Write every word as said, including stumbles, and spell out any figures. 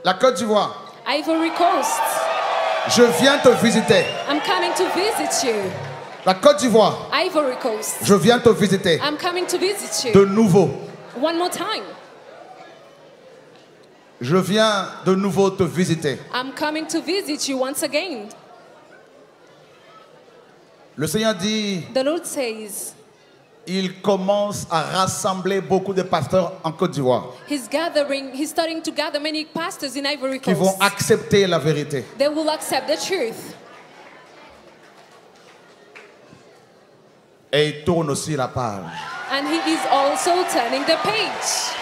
La Côte d'Ivoire. Ivory Coast. Je viens te visiter. I'm coming to visit you. La Côte d'Ivoire. Ivory Coast. Je viens te visiter. I'm coming to visit you. De nouveau. One more time. Je viens de nouveau te visiter. I'm coming to visit you once again. Le Seigneur dit, The Lord says, il commence à rassembler beaucoup de pasteurs en Côte d'Ivoire He's gathering, He's starting to gather many pastors in Ivory qui vont Coast. accepter la vérité. They will accept the truth. Et il tourne aussi la page. And He is also turning the page.